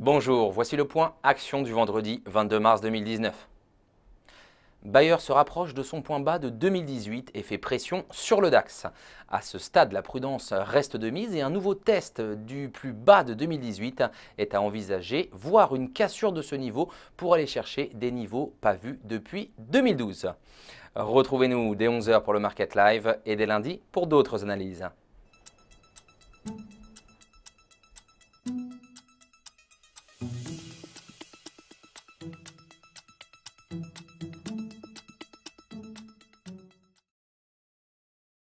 Bonjour, voici le point action du vendredi 22 mars 2019. Bayer se rapproche de son point bas de 2018 et fait pression sur le DAX. À ce stade, la prudence reste de mise et un nouveau test du plus bas de 2018 est à envisager, voire une cassure de ce niveau pour aller chercher des niveaux pas vus depuis 2012. Retrouvez-nous dès 11 h pour le Market Live et dès lundi pour d'autres analyses.